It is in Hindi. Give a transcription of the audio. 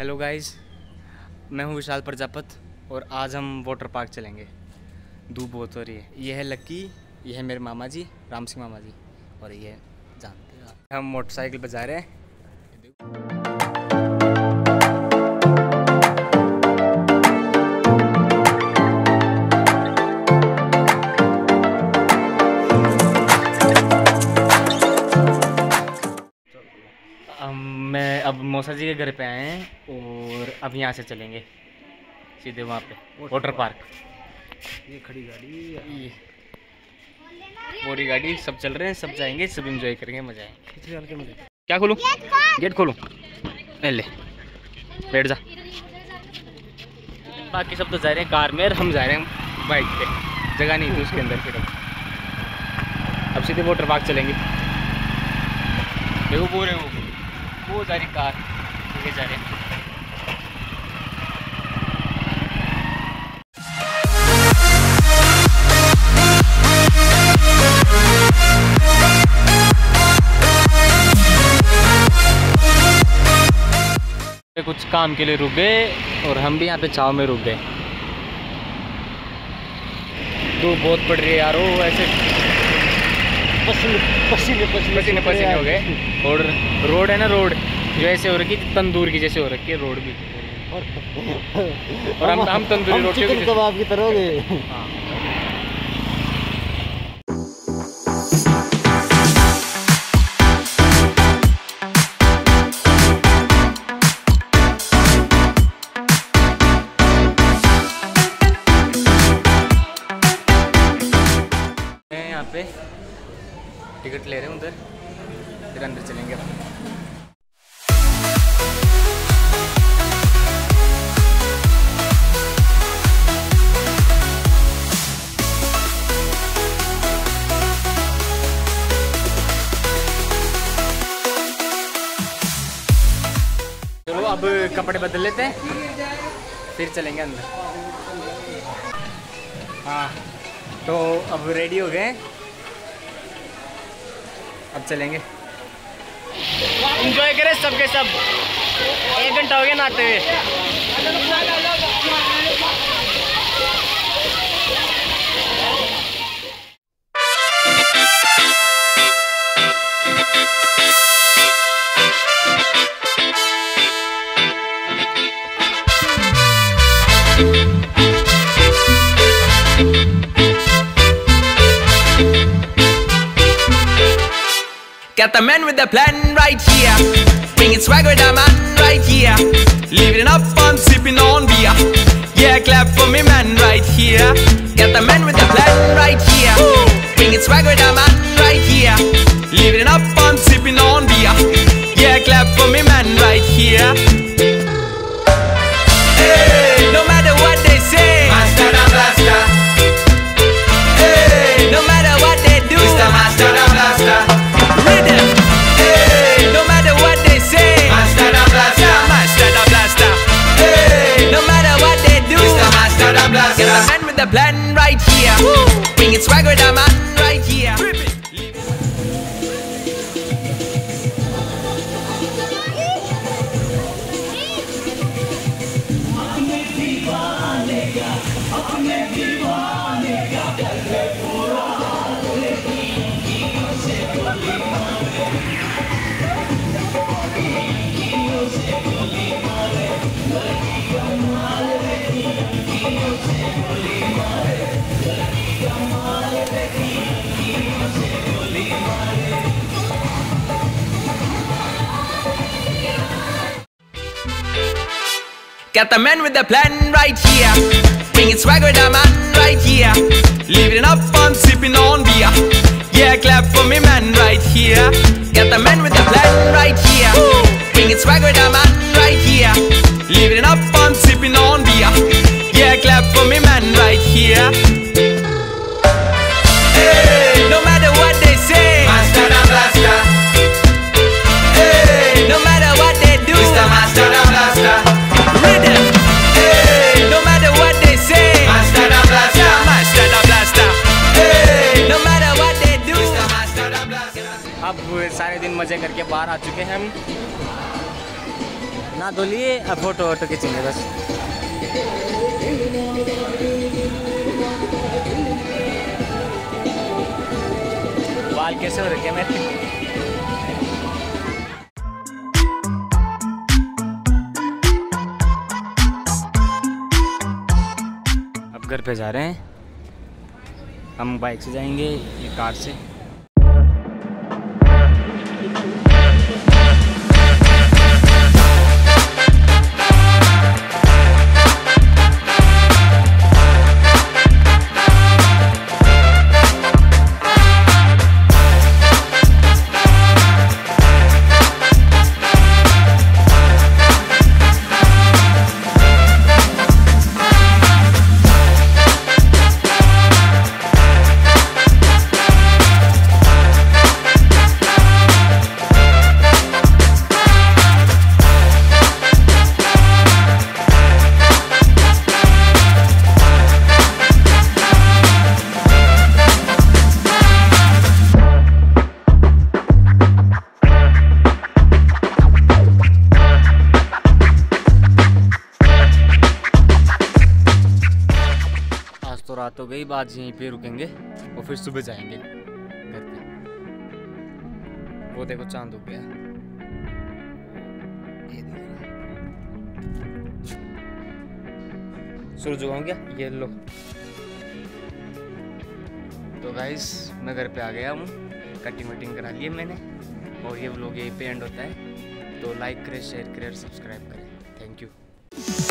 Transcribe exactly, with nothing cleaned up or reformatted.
हेलो गाइस, मैं हूँ विशाल प्रजापत और आज हम वाटर पार्क चलेंगे। धूप बहुत हो रही है। ये है लक्की, ये है मेरे मामा जी, राम सिंह मामा जी, और ये जानते हैं हम मोटरसाइकिल पर जा रहे हैं। मैं अब मौसा जी के घर पे आए हैं और अब यहाँ से चलेंगे सीधे वहाँ पे वाटर पार्क। ये खड़ी गाड़ी, ये पूरी गाड़ी, सब चल रहे हैं, सब जाएंगे, सब एंजॉय करेंगे, मजा आएंगे। मुझे क्या खोलूं? गेट खोलूं? ले बैठ जा। बाकी सब तो जा रहे हैं कार में, हम जा रहे हैं बाइक पे, जगह नहीं थी उसके अंदर। फिर अब अब सीधे वाटर पार्क चलेंगे। देखो पूरे वो वो जा रही कार, ये जा रहे हैं। कुछ काम के लिए रुक गए और हम भी यहाँ पे छाव में रुक गए। धूप बहुत पड़ रही है यार, वो ऐसे पसीने पसीने पसीने पसीने हो गए। और रोड है ना, रोड जो ऐसे हो रखी तंदूर की जैसे हो रखी है रोड भी। और हम हम तंदूरी रोटी चिकन कबाब की तरह हो गए। हाँ। यहाँ पे टिकट ले रहे हैं उधर, फिर अंदर चलेंगे। चलो अब कपड़े बदल लेते हैं, फिर चलेंगे अंदर। हाँ तो अब रेडी हो गए, अब चलेंगे। एंजॉय करें सबके सब। एक घंटा हो गया नहाते हुए। Got the man with the plan right here, bringing swag with the man right here, living up on sipping on beer. Yeah, clap for me man right here. Got the man with the plan right here, bringing swag with the man right here, living up on sipping on beer. Yeah, clap for me man right here. Hey, no matter what they say, Master the Blaster. Hey, no matter what they do, Mister Master the Blaster. Rhythm. Hey, no matter what they say, Master the Blaster, Master the Blaster. Hey, no matter what they do, Mister Master the Blaster. Get the man with the plan right here, bringing swag with the man right here. Got the man with the plan right here, bringing swag with the man right here, living up on sipping on beer. Yeah, clap for me man right here. Got the man with the plan right here, bringing swag with the man right here, living up on sipping on beer. Yeah, clap for me man right here. Hey, no matter what they say, Master the Blaster. Hey, no matter what they do, Mister Master the Blaster. Rhythm. Hey, no matter what they say, Master the Blaster, Master the Blaster. Hey, no matter what they do, Mister Master the Blaster. अब सारे दिन मजे करके बाहर आ चुके हैं हम। ना नहा धो लिए, अब फोटो वोटो खींचेंगे बस। बाल कैसे हो रखे मेरे? अब घर पे जा रहे हैं हम, बाइक से जाएंगे या कार से। तो रात हो गई, बाद यहीं पे रुकेंगे और फिर सुबह जाएंगे घर पे। वो देखो चांद उग गया, ये देख रहा सूरज उगा गया, ये लो। तो गाइस मैं घर पे आ गया हूँ, कटिंग वटिंग करा ली है मैंने, और ये व्लॉग यहीं पे एंड होता है। तो लाइक करें, शेयर करें और सब्सक्राइब करें। Thank you.